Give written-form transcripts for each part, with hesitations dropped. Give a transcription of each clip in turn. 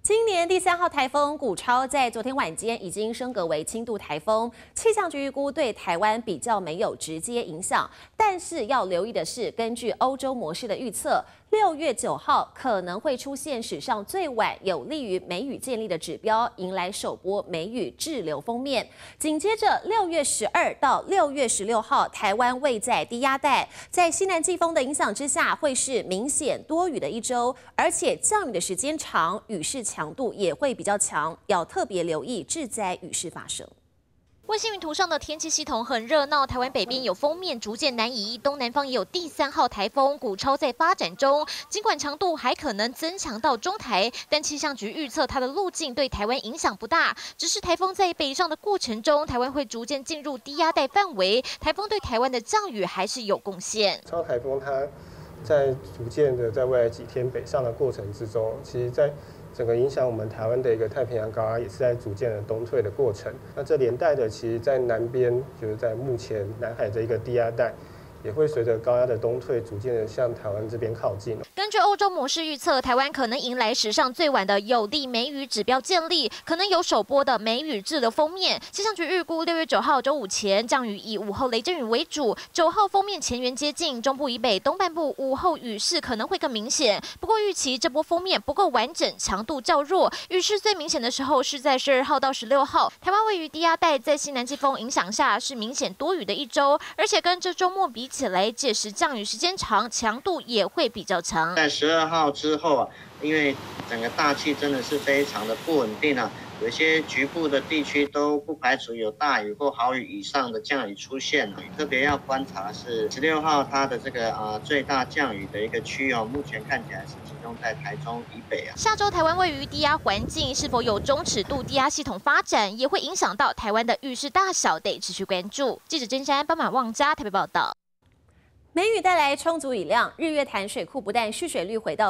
今年第3号台风古超在昨天晚间已经升格为轻度台风，气象局预估对台湾比较没有直接影响，但是要留意的是，根据欧洲模式的预测，6月9号可能会出现史上最晚有利于梅雨建立的指标，迎来首波梅雨滞留锋面。紧接着6月12到6月16号，台湾位在低压带，在西南季风的影响之下，会是明显多雨的一周，而且降雨的时间长，雨势强度也会比较强，要特别留意致灾雨势发生。 卫星云图上的天气系统很热闹，台湾北边有锋面逐渐南移，东南方也有第3号台风古超在发展中。尽管强度还可能增强到中台，但气象局预测它的路径对台湾影响不大。只是台风在北上的过程中，台湾会逐渐进入低压带范围，台风对台湾的降雨还是有贡献。 超台风它在逐渐的在未来几天北上的过程之中，其实在整个影响我们台湾的一个太平洋高压也是在逐渐的东退的过程。那这连带的，其实在南边就是在目前南海的一个低压带，也会随着高压的东退，逐渐的向台湾这边靠近。 根据欧洲模式预测，台湾可能迎来史上最晚的有利梅雨指标建立，可能有首波的梅雨滞留锋面。气象局预估6月9号周五前降雨以午后雷阵雨为主，9号锋面前缘接近，中部以北、东半部午后雨势可能会更明显。不过预期这波锋面不够完整，强度较弱，雨势最明显的时候是在12号到16号。台湾位于低压带，在西南季风影响下是明显多雨的一周，而且跟这周末比起来，届时降雨时间长，强度也会比较强。 在12号之后啊，因为整个大气真的是非常的不稳定啊，有一些局部的地区都不排除有大雨或豪雨以上的降雨出现了。特别要观察是16号它的这个最大降雨的一个区哦，目前看起来是集中在台中以北啊。 下周台湾位于低压环境，是否有中尺度低压系统发展，也会影响到台湾的雨势大小，得持续关注。记者甄珊、斑马旺家台北报道。 梅雨带来充足雨量，日月潭水库不但蓄水率回到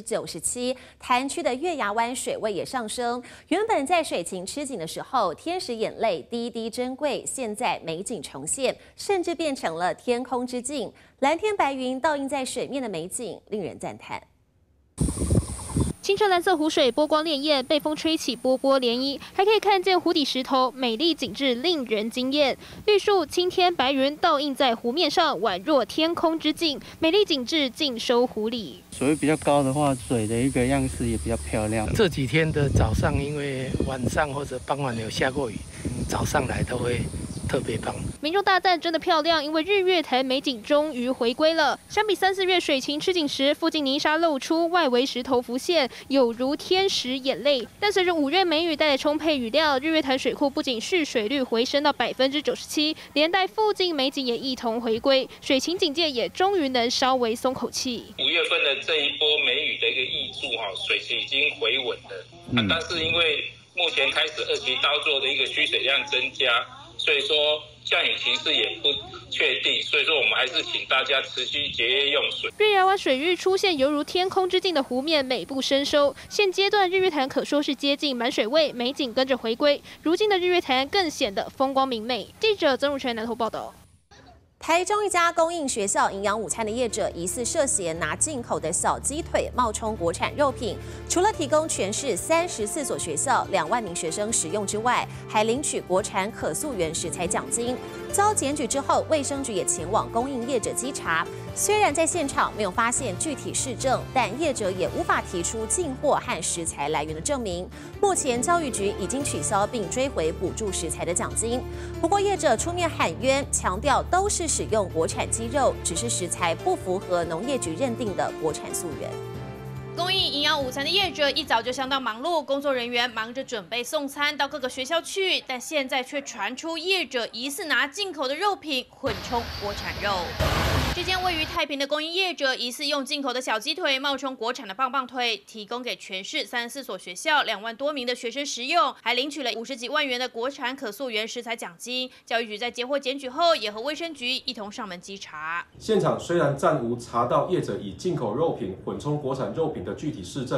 97%，潭区的月牙湾水位也上升。原本在水情吃紧的时候，天使眼泪滴一滴珍贵，现在美景重现，甚至变成了天空之镜，蓝天白云倒映在水面的美景，令人赞叹。 清澈蓝色湖水波光潋滟，被风吹起波波涟漪，还可以看见湖底石头，美丽景致令人惊艳。绿树、青天、白云倒映在湖面上，宛若天空之镜，美丽景致尽收湖里。 水位比较高的话，水的一个样式也比较漂亮。 这几天的早上，因为晚上或者傍晚有下过雨，早上来都会特别棒。 民众大赞真的漂亮，因为日月潭美景终于回归了。相比3、4月水情吃紧时，附近泥沙露出，外围石头浮现，有如天使眼泪。但随着5月梅雨带来充沛雨量，日月潭水库不仅蓄水率回升到97%，连带附近美景也一同回归，水情警戒也终于能稍微松口气。 5月份的这一波梅雨的一个挹注水情已经回稳了，但是因为目前开始2期稻作的一个需水量增加，所以说降雨形势也不确定，所以说我们还是请大家持续节约用水。 月牙湾水域出现犹如天空之镜的湖面，美不胜收。现阶段日月潭可说是接近满水位，美景跟着回归。如今的日月潭更显得风光明媚。记者曾汝权南投报道。 台中一家供应学校营养午餐的业者，疑似涉嫌拿进口的小鸡腿冒充国产肉品，除了提供全市34所学校2万名学生食用之外，还领取国产可溯源食材奖金。遭检举之后，卫生局也前往供应业者稽查。虽然在现场没有发现具体事证，但业者也无法提出进货和食材来源的证明。目前教育局已经取消并追回补助食材的奖金。不过业者出面喊冤，强调都是使用国产鸡肉，只是食材不符合农业局认定的国产溯源。 供应营养午餐的业者一早就相当忙碌，工作人员忙着准备送餐到各个学校去，但现在却传出业者疑似拿进口的肉品混充国产肉。这间位于太平的供应业者疑似用进口的小鸡腿冒充国产的棒棒腿，提供给全市34所学校2万多名的学生食用，还领取了50几万元的国产可溯源食材奖金。教育局在接获检举后，也和卫生局一同上门稽查。 现场虽然暂无查到业者以进口肉品混充国产肉品的具体事证，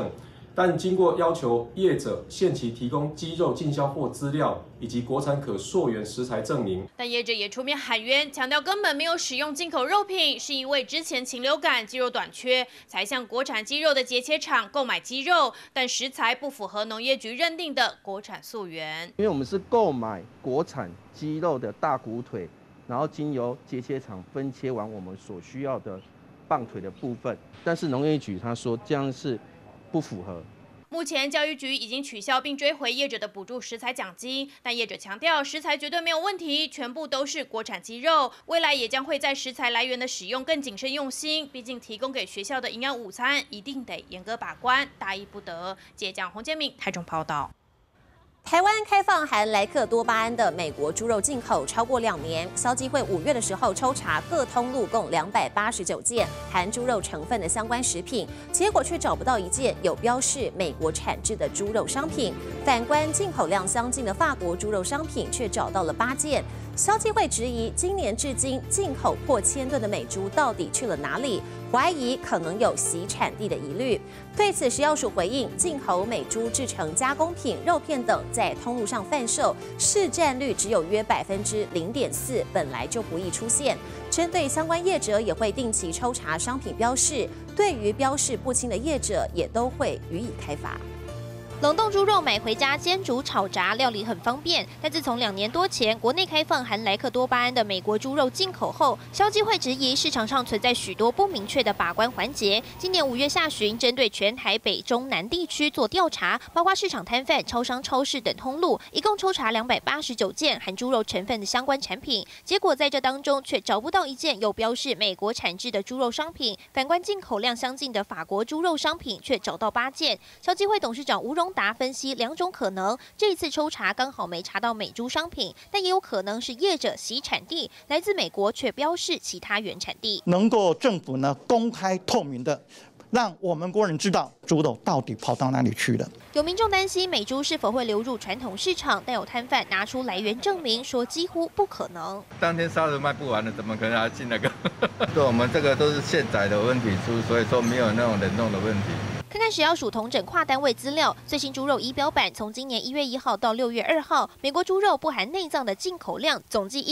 但经过要求业者限期提供鸡肉进销货资料以及国产可溯源食材证明。 但业者也出面喊冤，强调根本没有使用进口肉品，是因为之前禽流感鸡肉短缺，才向国产鸡肉的节切厂购买鸡肉，但食材不符合农业局认定的国产溯源。 因为我们是购买国产鸡肉的大骨腿，然后经由节切厂分切完我们所需要的棒腿的部分，但是农业局他说这样是不符合。 目前教育局已经取消并追回业者的补助食材奖金，但业者强调食材绝对没有问题，全部都是国产鸡肉。未来也将会在食材来源的使用更谨慎用心，毕竟提供给学校的营养午餐一定得严格把关，大意不得。记者洪建明台中报道。 台湾开放含莱克多巴胺的美国猪肉进口超过2年，消基会5月的时候抽查各通路共289件含猪肉成分的相关食品，结果却找不到一件有标示美国产制的猪肉商品。反观进口量相近的法国猪肉商品，却找到了8件。消基会质疑，今年至今进口破1000吨的美猪到底去了哪里？怀疑可能有洗产地的疑虑。对此，食药署回应，进口美猪制成加工品、肉片等在通路上贩售，市占率只有约0.4%，本来就不易出现。针对相关业者，也会定期抽查商品标示，对于标示不清的业者，也都会予以开罚。 冷冻猪肉买回家煎、煮、炒、炸，料理很方便。但自从2年多前国内开放含莱克多巴胺的美国猪肉进口后，消基会质疑市场上存在许多不明确的把关环节。今年5月下旬，针对全台北、中、南地区做调查，包括市场摊贩、超商、超市等通路，一共抽查289件含猪肉成分的相关产品。结果在这当中却找不到一件有标示美国产制的猪肉商品。反观进口量相近的法国猪肉商品，却找到8件。消基会董事长吴荣达分析2种可能，这一次抽查刚好没查到美猪商品，但也有可能是业者洗产地，来自美国却标示其他原产地。 能够政府呢公开透明的，让我们国人知道猪肉到底跑到哪里去了。 有民众担心美猪是否会流入传统市场，但有摊贩拿出来源证明，说几乎不可能。 当天杀的卖不完了，怎么可能还进那个？对，我们这个都是现宰的温体猪，所以说没有那种冷冻的问题。 看看食药署统整跨单位资料，最新猪肉仪表板从今年1月1号到6月2号，美国猪肉不含内脏的进口量总计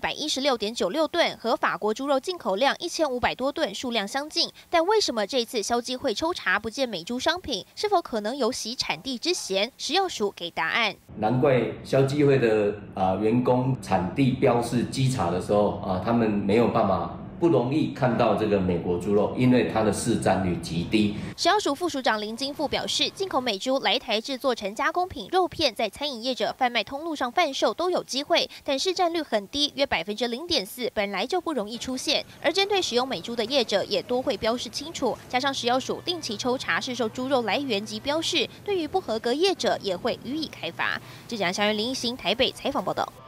1416.96吨，和法国猪肉进口量1500多吨数量相近。但为什么这次消基会抽查不见美猪商品？是否可能有洗产地之嫌？食药署给答案。 难怪消基会的员工产地标示稽查的时候他们没有办法。不容易看到这个美国猪肉，因为它的市占率极低。 食药署副署长林金富表示，进口美猪来台制作成加工品、肉片，在餐饮业者贩卖通路上贩售都有机会，但市占率很低，约0.4%，本来就不容易出现。而针对使用美猪的业者，也多会标示清楚，加上食药署定期抽查市售猪肉来源及标示，对于不合格业者也会予以开罚。记者杨祥云、林一行台北采访报道。